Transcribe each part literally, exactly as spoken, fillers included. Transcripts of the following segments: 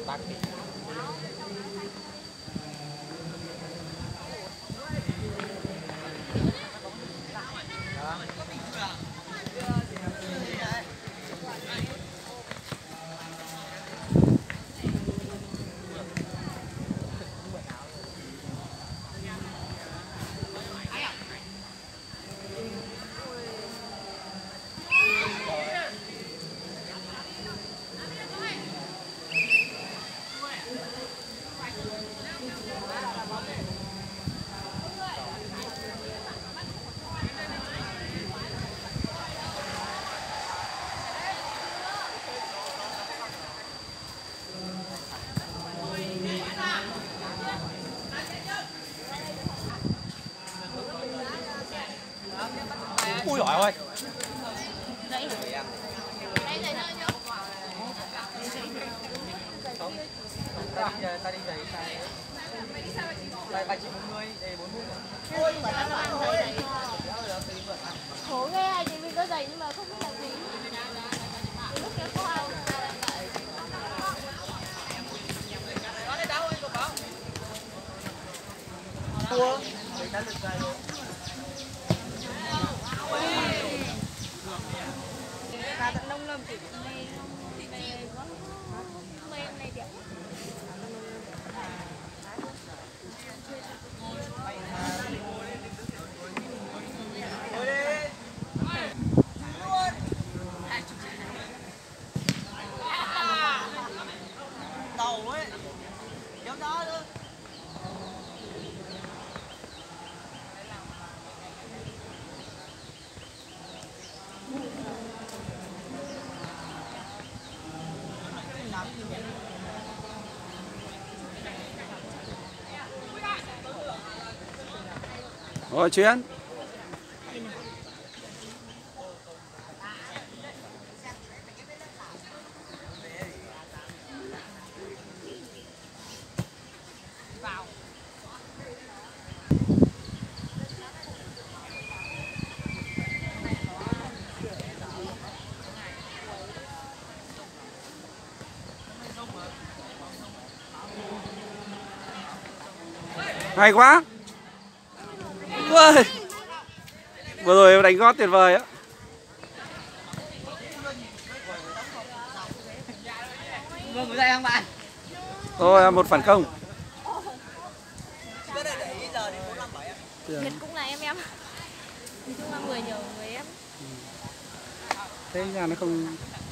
Ui giỏi ơi. Đây. Đây này nơi nhớ. Ta đi ta đi giày sai. Đây ba chị bốn mươi, đây bốn mươi. Ôi mà tao ăn giày này. Khổ ghê, hai chị mình có giày nhưng mà không biết làm gì. Lúc kia có ai Ủa? Mình đã lượt giày rồi. và tận nông lâm kiểu này này có mấy em này đẹp. Đầu ấy. Kéo đó nữa. Rồi chuyến. Hay quá. Ui. Vừa rồi đánh gót tuyệt vời á. Vâng, đây không bạn? Thôi một phản công. Nhật cũng là em em. Chung là người nhiều người em. Thế nhà nó không.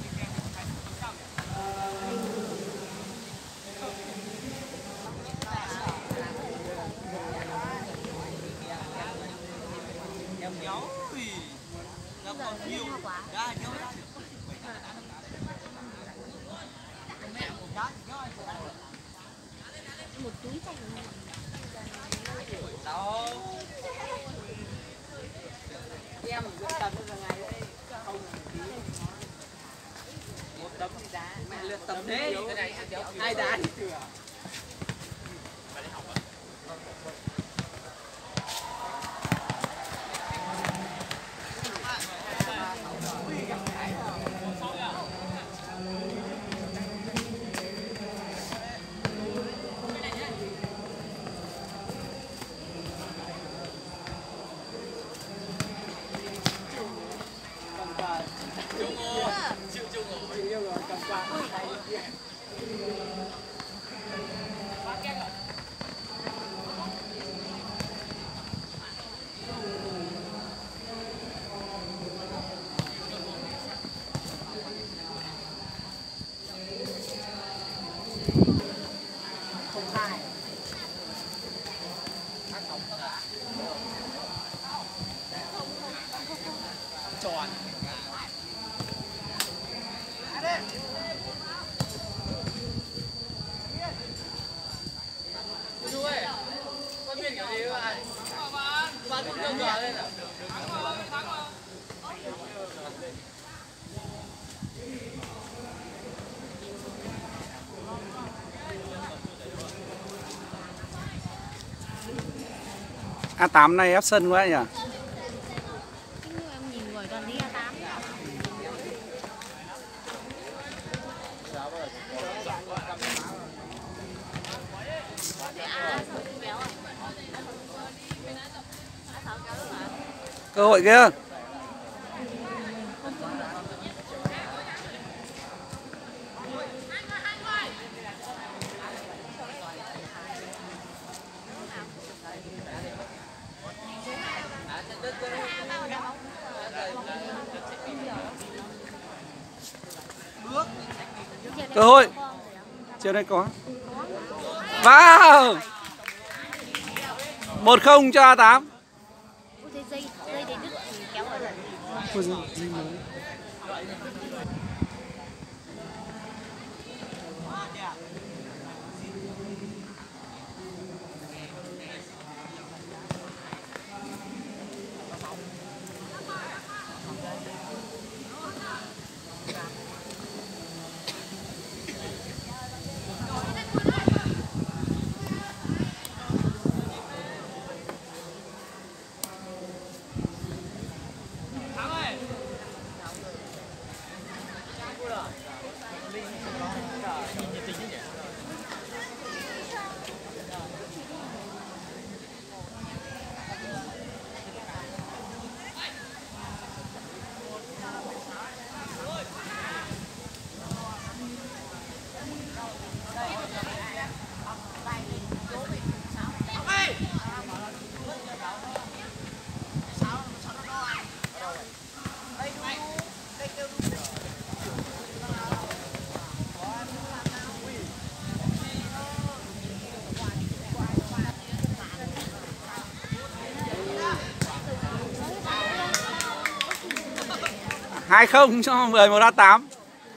Một túi trong đâu em luyện tập bây giờ ngày đây không một tấm đá mẹ luyện tập đấy ai đá thì thừa tròn. Cô chú ơi, con biết kiểu gì các bạn? Bạn cũng được rồi lên à? Thắng rồi, thắng rồi. A tám này ép sân quá nhỉ? Cơ hội kia. Cơ hội. Trên đây có. Wow. một không cho A tám. hai không cho mười một A tám.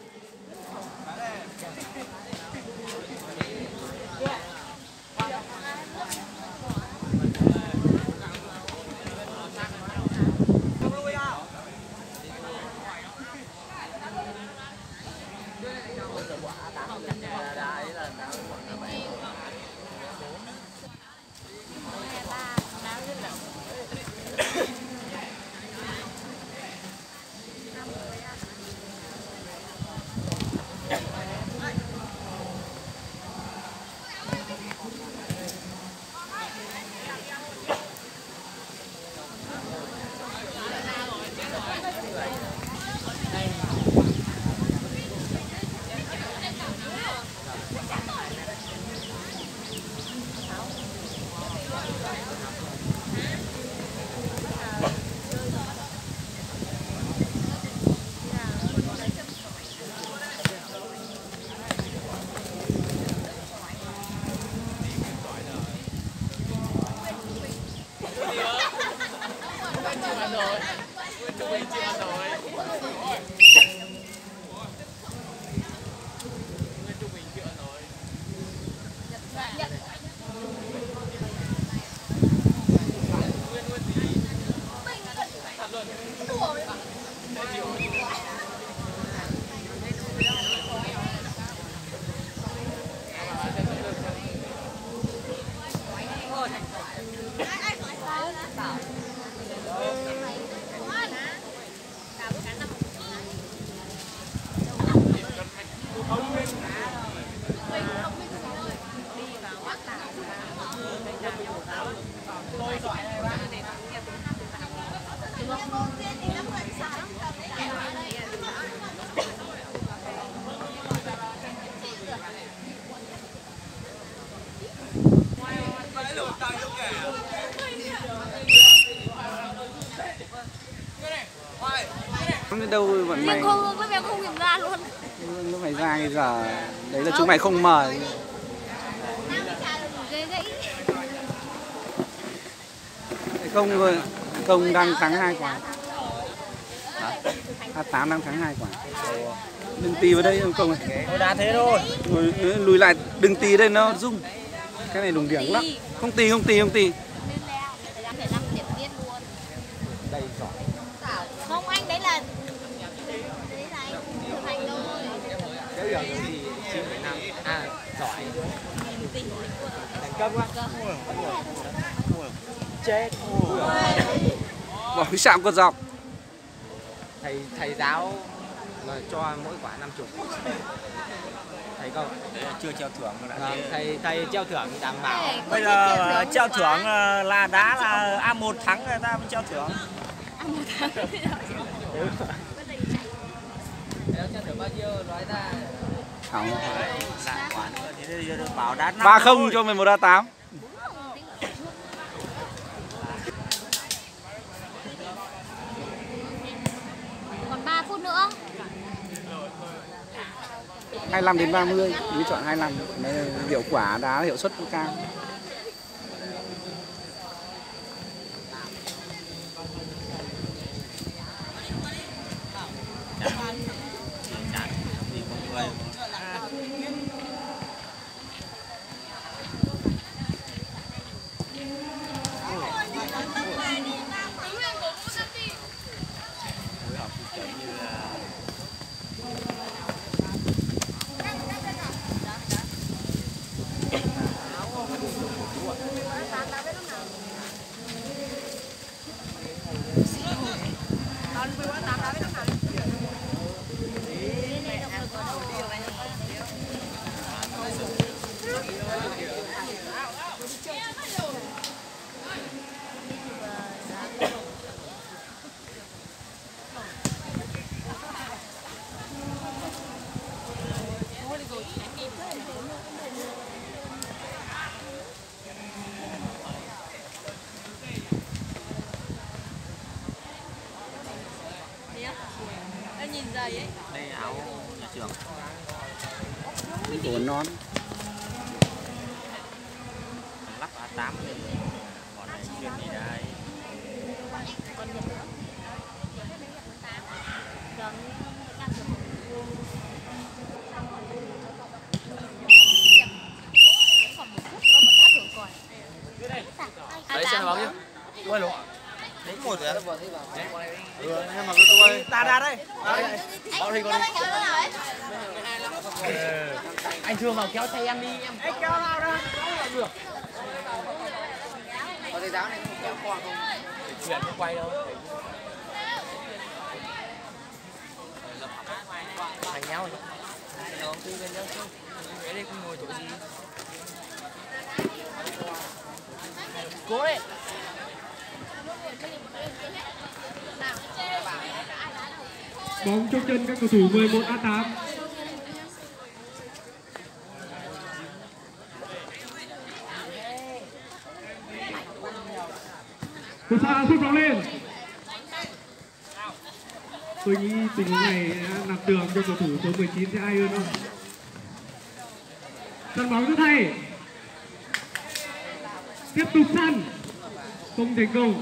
Đâu bọn mày không với em không nhìn ra luôn. Nó phải ra bây giờ đấy là chúng mày không mời. Không không đang thắng hai quả. A tám đang thắng hai quả. Đừng tì vào đây không này. Nó đá thế thôi. Lùi lại, đừng tì đây nó rung. Cái này đùng điểm lắm. Không tì không tì không tì. Đây giỏi. Không anh đấy là đấy là anh thực hành thôi. Cái giờ thì chín phẩy năm. À giỏi. Thành công quá. Chết. Bỏ cái sạm cột dọc. Thầy thầy giáo mà cho mỗi quả năm chục. Thầy không? Chưa treo thưởng mà đã. Vâng, thầy thầy treo thưởng đảm bảo. Bây giờ treo thưởng là đá là A một thắng người ta mới treo thưởng. ăn một tháng thì đó. Cho thử bao nhiêu nói ra. Không. Bảo đắt Ba không cho mười một A tám. Còn ba phút nữa. hai mươi lăm đến ba mươi, Quý chọn hai mươi lăm. Đấy là hiệu quả đá hiệu suất cũng cao. Nhìn giày ấy. đây áo nhà trường. Của non. Lắp A tám thì bọn này chuyên đi đây. Đấy xem bóng nhá. Quay luôn. Đấy một rồi. Ừ, nhưng mà tôi ta ra đây. Bảo thì còn đi. Anh Thương vào kéo tay em đi em. Anh kéo vào đâu? Được. Có thầy giáo này không kéo qua không? Chuyển không quay đâu. Thành nhau rồi. Nó cứ bên nhau chứ. Cái đây không ngồi chỗ gì. Cố đấy. Bóng trong chân các cầu thủ mười một A tám. Từ xa sút bóng lên. Tôi nghĩ tình huống này nạp đường cho cầu thủ số mười chín sẽ ai hơn không? Săn bóng rất hay. Tiếp tục săn. Không thành công.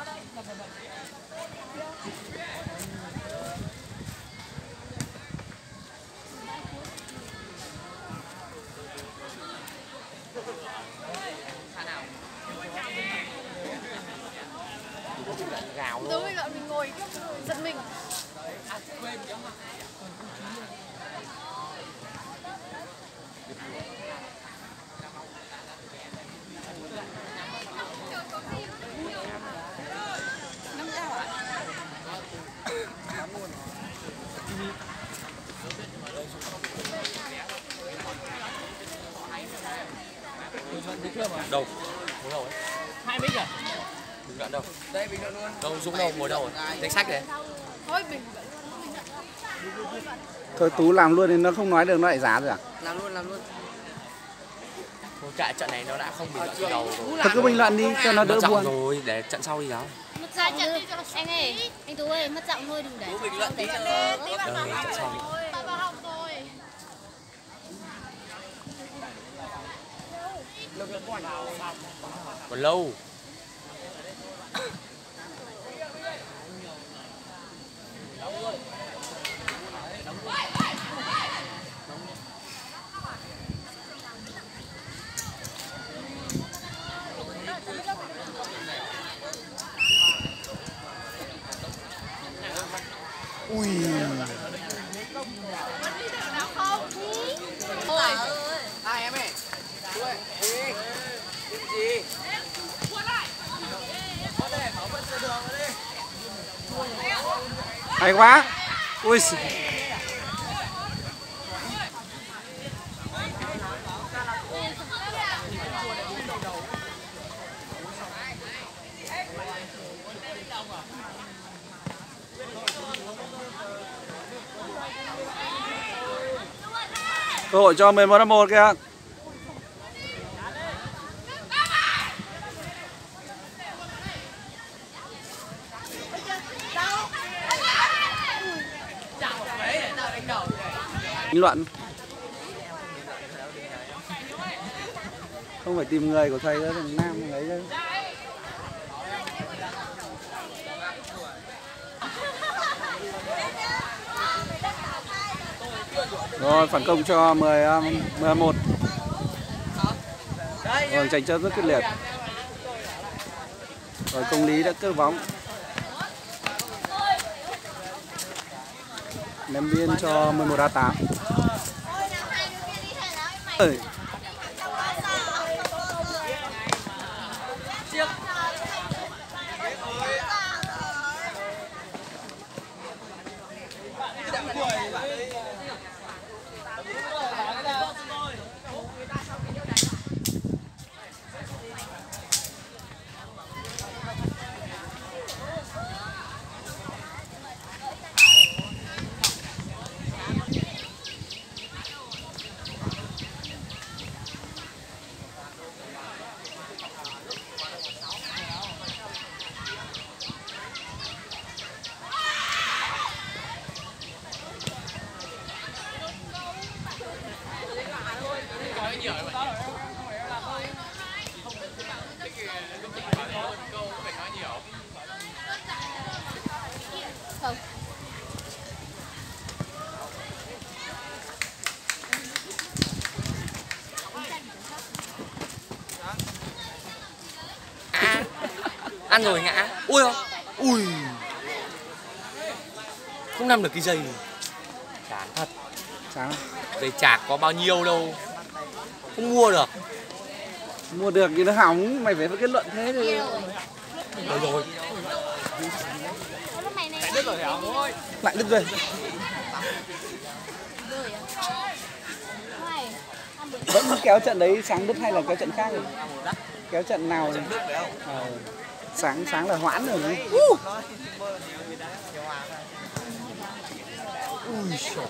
Đúng rồi, mình ngồi giận mình. Đâu? Đâu? Hai mic à? Bình luận đâu? Đây bình luận luôn. Đâu Dũng đâu ngồi đâu rồi? Danh sách đấy. Thôi bình Thôi Tú làm luôn thì nó không nói được nó lại giá rồi à? Làm luôn làm luôn. Thôi kệ trận này nó đã không bình luận từ đầu rồi. Thôi cứ bình luận đi cho nó đỡ Nó buồn. rồi để trận sau đi giáo. mất ra trận đi cho nó anh ơi, anh Tú ơi, mất giọng thôi đừng để. Tú bình luận tí cho nó. Ờ, trận sau. Ba ba học rồi. Còn lâu. Ui. Thôi. Hai em ơi. Chú ơi. Đi. Đi gì? Hay quá. Ui. Cơ hội cho mười một năm một kìa. Bình luận. Không phải tìm người của thầy nữa, thằng Nam lấy chứ. Rồi phản công cho mười một. Rồi tranh chấp rất quyết liệt. Rồi công lý đã cướp bóng. Ném biên cho mười một A tám. Ơi. Ăn rồi ngã. Ui không? Ui. Không nằm được cái giày. Chán thật. Chán. Giày chạc có bao nhiêu đâu. Không mua được. Mua được thì nó hỏng, mày phải kết luận thế thôi. Rồi rồi. Lại đứt rồi. Vẫn kéo trận đấy sáng đứt hay là kéo trận khác rồi? Kéo trận nào rồi? À, sáng sáng là hoãn rồi đấy. Uh. Ui trời.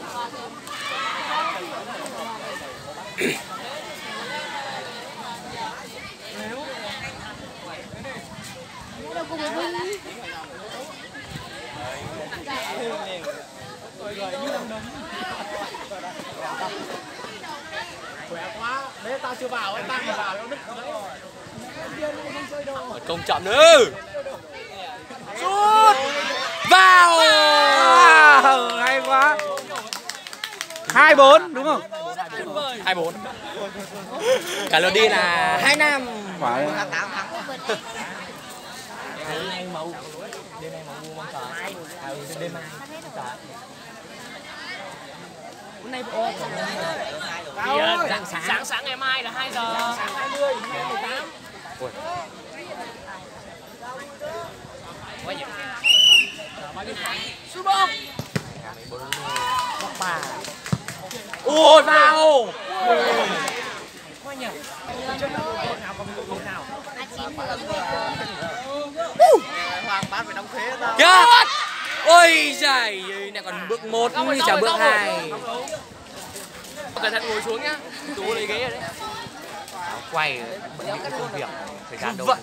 Khỏe quá, đấy tao chưa vào, tao mà vào nó đứt đấy. Công chậm nữa. Sút. Vào. Wow, hay quá. hai bốn đúng không? hai bốn. Cả lượt đi là hai năm. Phải. Đêm nay mà đêm nay mà mua mong trời. À, đêm mai. Hôm nay bộ sáng sáng sáng sáng ngày mai là hai giờ. Sáng hai mươi, mười tám. Ôi. Quá nhiều. Sút bóng. Ba. Ôi vào. Quá nhỉ. Hoàng bán phải đóng thuế ra. Chết. Ôi giời, này còn bước một thì chả bước hai. Cẩn thận ngồi xuống nhá. Tú lấy ghế rồi đấy. Quay bận những công việc, thời gian đâu.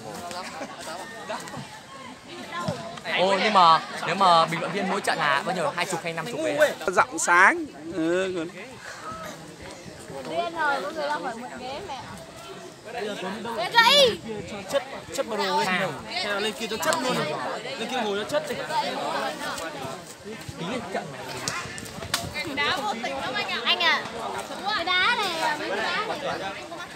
Ồ nhưng mà nếu mà bình luận viên mỗi trận là bao nhiêu? hai chục hay năm chục ghế? Giọng sáng. Ừ, còn... Điên rồi, có người đang phải mượn ghế mẹ. Ghế gãy. Chất chất mà đồ lên đâu. Hay là lên kia cho chất luôn. Lên kia ngồi cho chất đi. Tí trận này. Đá vô tình lắm anh ạ. Anh ạ. Cái đá này, mấy cái đá này.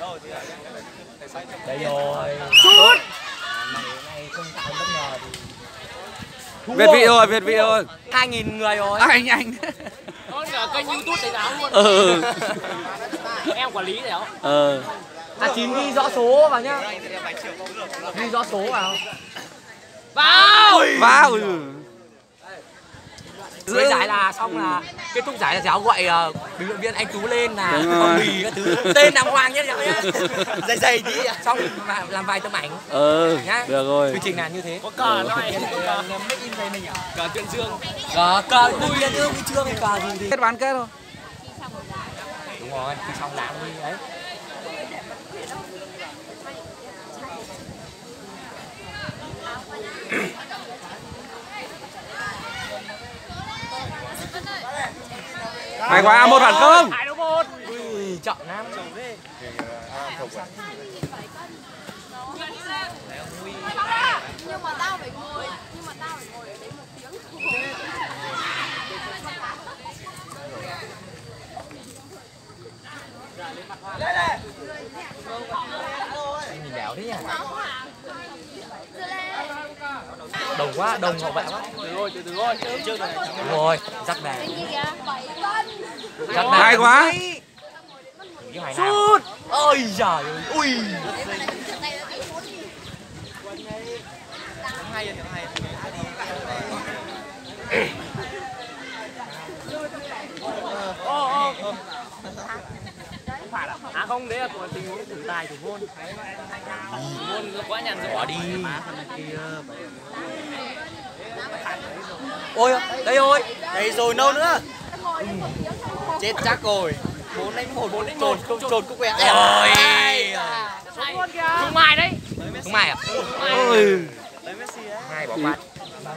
Đây rồi. Sút. Này không tạo bất ngờ thì Việt vị rồi, Việt vị rồi. hai nghìn người rồi. À, anh anh. Có cả kênh YouTube thầy giáo luôn. Ừ. Em quản lý thầy giáo. Ờ. À chín ghi rõ số vào nhá. Ghi rõ số vào. Vào. Vào. Dưới giải là xong là kết thúc giải là giáo gọi uh, bình luận viên anh Tú lên là phong bì các thứ tên đàng hoàng nhé cháu nhé. Dày dày tí xong làm, làm vài tấm ảnh. Ừ, nhá. được rồi. Quy trình là như thế. Có cờ nó này. Make in đây mình à? Cờ tuyên dương. Cờ cờ vui lên ương huy chương hay cờ gì thì. Kết bán kết rồi. Đúng rồi, khi xong đám đi đấy. Hay quá, một phản công. Hai đấu một. Ui, chậm lắm. Nhưng mà tao phải ngồi, nhưng mà tao phải ngồi ở đấy một tiếng. Nhìn đéo thế nhỉ? Đồng quá, đồng hậu vệ quá. Từ rồi, từ từ rồi. Trước này. Đúng rồi, dắt về. Dắt về. Hay quá. Sút. Ôi giời ơi. Ui. Hay rồi, hay. Phải là à không, đấy là của tình huống thử tài thủ môn. Thủ môn quá nhàn rồi. Bỏ đi. Ôi, đây rồi. Đây rồi đâu nữa. Chết chắc rồi. bốn đánh một, bốn đánh một. Trồn cũng quẹt. Ôi. Xuống luôn kìa. Trung Mai đấy. Trung Mai à? Ôi. Đấy Messi đấy. Mai bỏ qua.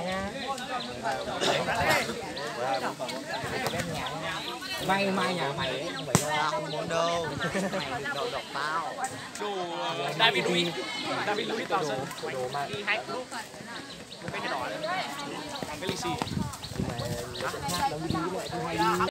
Mai mai nhà mày đấy, không phải đâu. Không muốn đâu. Mày đậu độc tao. Đồ David Luiz. David Luiz vào sân. Đồ mà hai cú. Cái đỏ đấy. Cái lì xì.